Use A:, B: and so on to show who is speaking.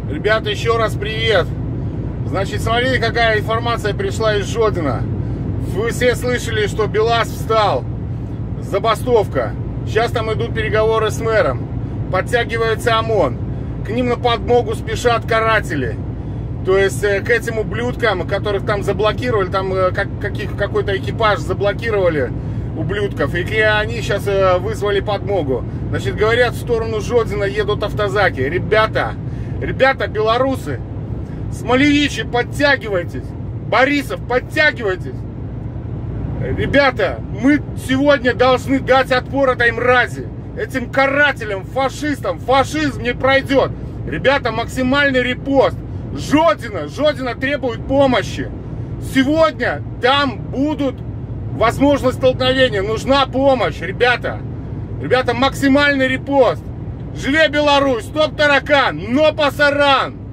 A: Ребята, еще раз привет. Значит, смотрите, какая информация пришла из Жодина. Вы все слышали, что БелАЗ встал. Забастовка. Сейчас там идут переговоры с мэром. Подтягивается ОМОН. К ним на подмогу спешат каратели. То есть к этим ублюдкам, которых там заблокировали, там какой-то экипаж заблокировали ублюдков, и они сейчас вызвали подмогу. Значит, говорят, в сторону Жодина едут автозаки. Ребята, белорусы, Смолевичи, подтягивайтесь. Борисов, подтягивайтесь. Ребята, мы сегодня должны дать отпор этой мрази, этим карателям, фашистам. Фашизм не пройдет. Ребята, максимальный репост. Жодина требует помощи. Сегодня там будут возможность столкновения. Нужна помощь, ребята. Ребята, максимальный репост. Живе Беларусь, стоп таракан, но пасаран.